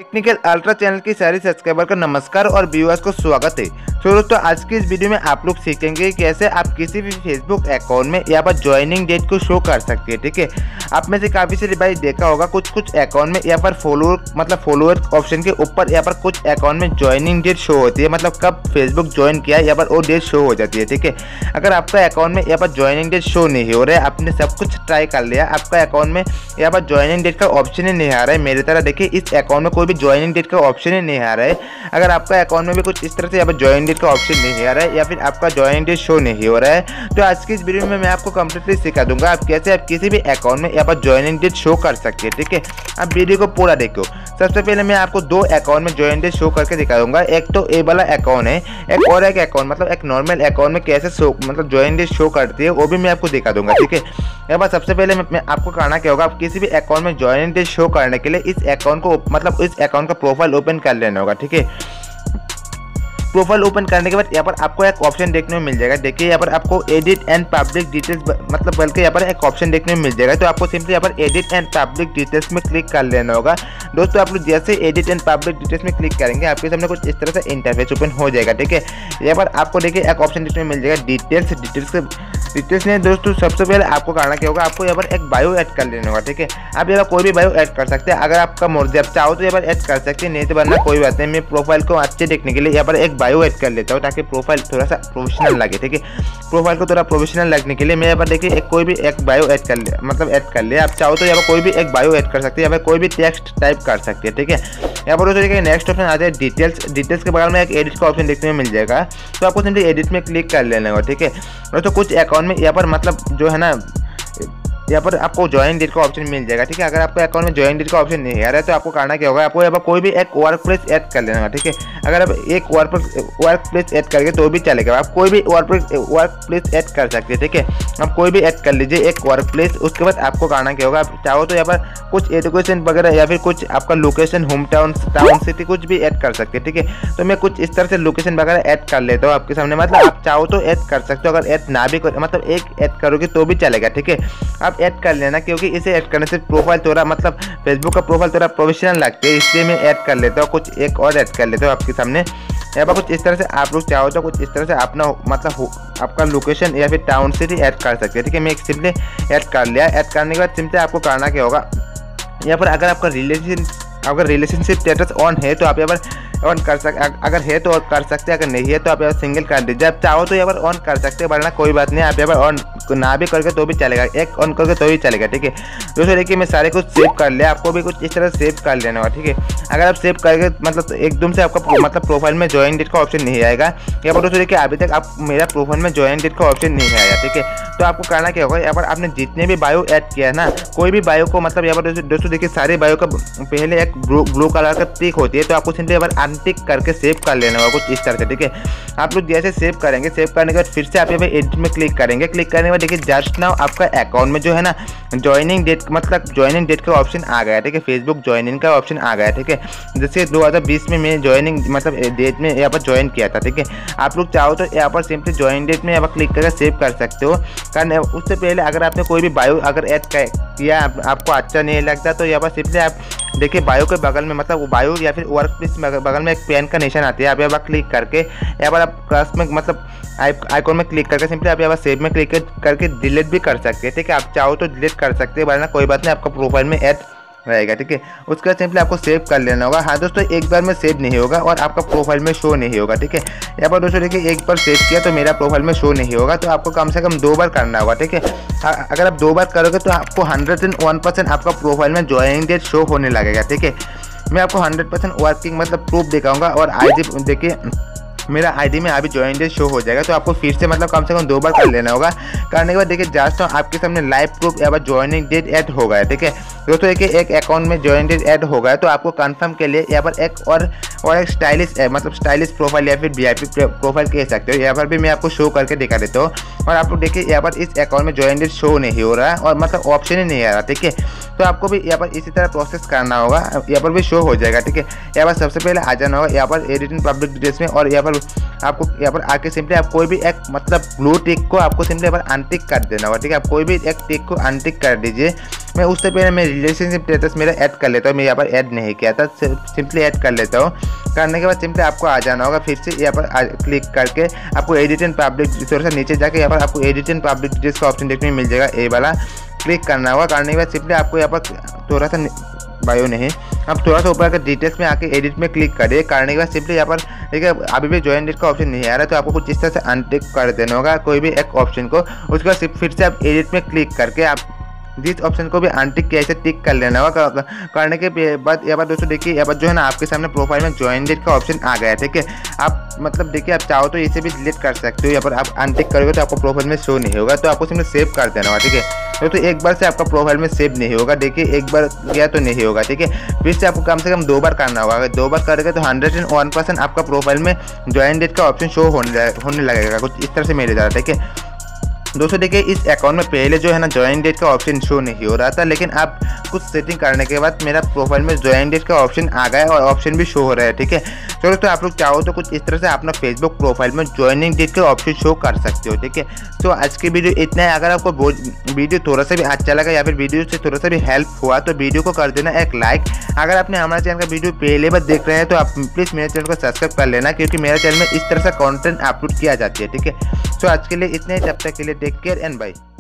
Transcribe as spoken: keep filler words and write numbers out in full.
Technical ultra channel की सारी subscriber का नमस्कार और व्यूअर्स को स्वागत है। तो दोस्तों आज की इस वीडियो में आप लोग सीखेंगे कैसे आप किसी भी फेसबुक अकाउंट में यहाँ पर ज्वाइनिंग डेट को शो कर सकते हैं। ठीक है, आप में से काफ़ी सारे भाई देखा होगा कुछ कुछ अकाउंट में यहाँ पर फॉलोअर मतलब फॉलोअर ऑप्शन के ऊपर यहाँ पर कुछ अकाउंट में ज्वाइनिंग डेट शो होती है, मतलब कब फेसबुक ज्वाइन किया यहाँ पर वो डेट शो हो जाती है। ठीक है, अगर आपका अकाउंट में यहाँ पर ज्वाइनिंग डेट शो नहीं हो रहा है, आपने सब कुछ ट्राई कर लिया, आपका अकाउंट में यहाँ पर ज्वाइनिंग डेट का ऑप्शन ही नहीं आ रहा है, मेरी तरह देखिए इस अकाउंट में कोई भी ज्वाइनिंग डेट का ऑप्शन ही नहीं आ रहा है। अगर आपका अकाउंट में भी कुछ इस तरह से यहाँ पर ज्वाइनिंग डेट का ऑप्शन नहीं आ रहा है या फिर आपका ज्वाइनिंग डेट शो नहीं हो रहा है, तो आज की इस वीडियो में मैं आपको कंप्लीटली सिखा दूंगा आप कैसे आप किसी भी अकाउंट में यहाँ पर ज्वाइनिंग डेट शो कर सकते हैं। ठीक है, आप वीडियो को पूरा देखो। सबसे पहले मैं आपको दो अकाउंट में ज्वाइनिंग डेट शो करके दिखा दूंगा। एक तो ए वाला अकाउंट है, एक और एक अकाउंट मतलब एक नॉर्मल अकाउंट में कैसे शो मतलब ज्वाइनिंग डेट शो करती है वो भी मैं आपको दिखा दूंगा। ठीक है, यहाँ पर सबसे पहले मैं, मैं आपको करना क्या होगा, आप किसी भी अकाउंट में ज्वाइनिंग डेट शो करने के लिए इस अकाउंट को मतलब इस अकाउंट का प्रोफाइल ओपन कर लेना होगा। ठीक है, प्रोफाइल ओपन करने के बाद यहाँ पर आपको एक ऑप्शन देखने में मिल जाएगा। देखिए यहाँ पर आपको एडिट एंड पब्लिक डिटेल्स मतलब बल्कि यहाँ पर एक ऑप्शन देखने में मिल जाएगा, तो आपको सिंपली यहाँ पर एडिट एंड पब्लिक डिटेल्स में क्लिक कर लेना होगा। दोस्तों आप लोग जैसे एडिट एंड पब्लिक डिटेल्स में क्लिक करेंगे आपके सामने कुछ इस तरह से इंटरफेस ओपन हो जाएगा। ठीक है, यहाँ पर आपको देखिए एक ऑप्शन देखने में मिल जाएगा डिटेल्स। डिटेल्स डिटेल्स में दोस्तों सबसे पहले आपको करना क्या होगा, आपको यहाँ पर एक बायो ऐड कर लेना होगा। ठीक है, आप यहाँ पर कोई भी बायो ऐड कर सकते हैं, अगर आपका मर्जी आप चाहो तो यहाँ पर ऐड कर सकते हैं, नहीं तो वरना कोई बात नहीं। मैं प्रोफाइल को अच्छे देखने के लिए यहाँ पर एक बायो ऐड कर लेता हूँ ताकि प्रोफाइल थोड़ा सा प्रोफेशनल लगे। ठीक है, प्रोफाइल को थोड़ा प्रोफेशनल लगने के लिए मैं यहाँ पर देखिए एक कोई भी एक बायो ऐड कर ले मतलब ऐड कर ले। आप चाहो तो यहाँ पर कोई भी एक बायो ऐड कर सकते हैं, यहाँ पर कोई भी टेक्स्ट टाइप कर सकते हैं। ठीक है, यहाँ पर दोस्तों देखिए नेक्स्ट ऑप्शन आता है डिटेल्स। डिटेल्स के बगल में एक एडिट का ऑप्शन देखने में मिल जाएगा, तो आपको सिंपली एडिट में क्लिक कर लेना होगा। ठीक है, दोस्तों कुछ अकाउंट में यहाँ पर मतलब जो है ना यहाँ पर आपको ज्वाइन डेट का ऑप्शन मिल जाएगा। ठीक है, अगर आपके अकाउंट में ज्वाइन डेट का ऑप्शन नहीं आ रहा है तो आपको करना क्या होगा, आपको यहाँ पर कोई भी एक वर्क प्लेस ऐड कर लेना होगा। ठीक है, अगर आप एक वर्क वर्क प्लेस ऐड करके तो भी चलेगा, आप कोई भी वर्क वर्क प्लेस ऐड कर सकते हैं। ठीक है, आप कोई भी ऐड कर लीजिए एक वर्क प्लेस। उसके बाद आपको करना क्या होगा, आप चाहो तो यहाँ पर कुछ एजुकेशन वगैरह या फिर कुछ आपका location home town town city कुछ भी ऐड कर सकते हैं। ठीक है, तो मैं कुछ इस तरह से लोकेशन वगैरह ऐड कर लेता हूँ आपके सामने, मतलब आप चाहो तो ऐड कर सकते हो, अगर ऐड ना भी कर मतलब एक ऐड करोगे तो भी चलेगा। ठीक है, आप ऐड कर लेना क्योंकि इसे ऐड करने से प्रोफाइल थोड़ा मतलब फेसबुक का प्रोफाइल थोड़ा प्रोफेशनल लगता है, इसलिए मैं ऐड कर लेता हूँ। कुछ एक और ऐड कर लेता हूँ आपके सामने। यहाँ पर कुछ इस तरह से आप लोग चाहो तो कुछ इस तरह से अपना मतलब आपका लोकेशन या फिर टाउन सिटी ऐड कर सकते हैं। ठीक है, मैं एक सिंपली ऐड कर लिया। ऐड करने के बाद सिंपली आपको करना क्या होगा, यहाँ पर अगर आपका रिलेशन अगर रिलेशनशिप स्टेटस ऑन है तो आप यहाँ पर ऑन कर सकते, अगर है तो ऑन कर सकते हैं, अगर नहीं है तो आप यहाँ सिंगल कर दीजिए। आप चाहो तो यहाँ पर ऑन कर सकते हैं, वरना कोई बात नहीं, आप यहाँ पर ऑन ना भी करके तो भी चलेगा, एक ऑन करके तो भी चलेगा। ठीक है, दोस्तों देखिए मैं सारे कुछ सेव कर लिया, आपको भी कुछ इस तरह सेव कर लेना होगा। ठीक है, अगर आप सेव करके मतलब एकदम से आपका मतलब प्रोफाइल में ज्वाइन डेट का ऑप्शन नहीं आएगा। यहाँ पर दोस्तों देखिए अभी तक आप मेरा प्रोफाइल में ज्वाइन डेट का ऑप्शन नहीं आया। ठीक है, तो आपको करना क्या होगा, यहाँ पर आपने जितने भी बायो ऐड किया है ना, कोई भी बायो को मतलब यहाँ पर दोस्तों देखिए सारे बायो का पहले एक ब्लू कलर का टिक होती है, तो आपको सिंपली यहाँ पर अनटिक करके सेव कर लेना होगा कुछ इस तरह से। ठीक है, आप लोग जैसे सेव करेंगे, सेव करने के बाद फिर से आप यहाँ पे एडिट में क्लिक करेंगे। क्लिक करने के बाद देखिए जस्ट नाउ आपका अकाउंट में जो है ना ज्वाइनिंग डेट मतलब ज्वाइनिंग डेट का ऑप्शन आ गया है। ठीक है, फेसबुक ज्वाइनिंग का ऑप्शन आ गया है। ठीक है, जैसे दो हज़ार बीस में मैं ज्वाइनिंग मतलब डेट में यहाँ पर ज्वाइन किया था। ठीक है, आप लोग चाहो तो यहाँ पर सिंपली ज्वाइन डेट में यहाँ पर क्लिक करके सेव कर सकते हो। कारण उससे पहले अगर आपने कोई भी बायो अगर ऐड किया आप, आपको अच्छा नहीं लगता तो यहाँ पर सिंपली आप देखिए बायो के बगल में मतलब बायो या फिर वर्क प्लेस बगल में एक पेन का निशान आती है, आप यहाँ पर क्लिक करके यहाँ पर आप क्रॉस में मतलब आइकॉन में क्लिक करके सिंपली आप यहाँ पर सेव में क्लिक करके डिलीट भी कर सकते हैं। ठीक है, आप चाहो तो डिलीट कर सकते हैं, वरना कोई बात नहीं, आपका प्रोफाइल में ऐड रहेगा। ठीक है, उसके बाद सिंपली आपको सेव कर लेना होगा। हाँ दोस्तों, एक बार में सेव नहीं होगा और आपका प्रोफाइल में शो नहीं होगा। ठीक है, यहाँ पर दोस्तों देखिए एक बार सेव किया तो मेरा प्रोफाइल में शो नहीं होगा, तो आपको कम से कम दो बार करना होगा। ठीक है, अगर आप दो बार करोगे तो आपको हंड्रेड एंड वन परसेंट आपका प्रोफाइल में ज्वाइनिंग डेट शो होने लगेगा। ठीक है, मैं आपको हंड्रेड परसेंट वर्किंग मतलब प्रूफ दिखाऊंगा और आई डी देखिए मेरा आईडी में अभी ज्वाइन डेट शो हो जाएगा, तो आपको फिर से मतलब कम से कम दो बार कर लेना होगा। करने के बाद देखिए जस्ट आपके सामने लाइव प्रूफ या ज्वाइनिंग डेट ऐड हो गया। ठीक है दोस्तों, देखिए एक अकाउंट में ज्वाइन डेट ऐड हो गया, तो आपको कंफर्म के लिए यहाँ पर एक और और एक स्टाइलिश मतलब स्टाइलिश प्रोफाइल या फिर वीआईपी प्रोफाइल कह सकते हो, यहाँ पर भी मैं आपको शो करके दिखा देता हूँ। और आप लोग देखिए यहाँ पर इस अकाउंट में ज्वाइन डेट शो नहीं हो रहा है और मतलब ऑप्शन ही नहीं आ रहा। ठीक है, तो आपको भी यहाँ पर इसी तरह प्रोसेस करना होगा, यहाँ पर भी शो हो जाएगा। ठीक है, यहाँ पर सबसे पहले आ जाना होगा यहाँ पर एडिटिंग पब्लिक डिटेल्स में, और यहाँ पर आपको यहाँ पर आके सिंपली आप कोई भी एक मतलब ब्लू टिक को आपको सिंपली यहाँ पर अनटिक कर देना होगा। ठीक है, आप कोई भी एक टिक को अनटिक कर दीजिए। मैं उससे पहले मैं रिलेशनशिप स्टेटस मेरा ऐड कर लेता हूँ। मैं यहाँ पर ऐड नहीं किया था, सिंपली ऐड कर लेता हूँ। करने के बाद सिंपली आपको आ जाना होगा, फिर से यहाँ पर क्लिक करके आपको एडिट एंड पब्लिक, थोड़ा सा नीचे जाके यहाँ पर आपको एडिट एंड पब्लिक डिटेल्स का ऑप्शन देखने को मिल जाएगा, ए वाला क्लिक करना होगा। करने के बाद सिंपली आपको यहाँ पर थोड़ा सा बायो नहीं, अब थोड़ा सा ऊपर का डिटेल्स में आके एडिट में क्लिक करिए। करने के बाद सिंपली यहाँ पर देखिए अभी भी ज्वाइन डेट का ऑप्शन नहीं आ रहा है, तो आपको कुछ इस तरह से अनटिक कर देना होगा कोई भी एक ऑप्शन को। उसके बाद फिर से आप एडिट में क्लिक करके आप जिस ऑप्शन को भी अनटिक किया ऐसे टिक कर लेना होगा। करने के बाद यहाँ पर दोस्तों देखिए यहाँ पर जो है ना आपके सामने प्रोफाइल में ज्वाइन डेट का ऑप्शन आ गया है, ठीक है। आप मतलब देखिए आप चाहो तो इसे भी डिलीट कर सकते हो, यहाँ पर आप अनटिक करोगे तो आपको प्रोफाइल में शो नहीं होगा, तो आपको सिर्फ सेव कर देना होगा, ठीक है। तो, तो एक बार से आपका प्रोफाइल में सेव नहीं होगा, देखिए एक बार गया तो नहीं होगा, ठीक है। फिर से आपको कम से कम दो बार करना होगा, अगर दो बार करेंगे तो हंड्रेड एंड वन परसेंट आपका प्रोफाइल में ज्वाइन डेट का ऑप्शन शो होने होने लगेगा, कुछ इस तरह से मेरे द्वारा, ठीक है। दोस्तों देखिए इस अकाउंट में पहले जो है ना ज्वाइन डेट का ऑप्शन शो नहीं हो रहा था, लेकिन अब कुछ सेटिंग करने के बाद मेरा प्रोफाइल में ज्वाइन डेट का ऑप्शन आ गया है और ऑप्शन भी शो हो रहा है, ठीक है। चलो तो आप लोग चाहो तो कुछ इस तरह से अपना फेसबुक प्रोफाइल में ज्वाइनिंग डेट का ऑप्शन शो कर सकते हो, ठीक है। तो आज की वीडियो इतना है। अगर आपको वीडियो थोड़ा सा भी अच्छा लगा या फिर वीडियो से थोड़ा सा भी हेल्प हुआ तो वीडियो को कर देना एक लाइक। अगर आपने हमारे चैनल का वीडियो पहले बार देख रहे हैं तो आप प्लीज़ मेरे चैनल को सब्सक्राइब कर लेना, क्योंकि मेरे चैनल में इस तरह से कॉन्टेंट अपलोड किया जाती है, ठीक है। तो आज के लिए इतने ही, तब तक के लिए टेक केयर एंड बाय।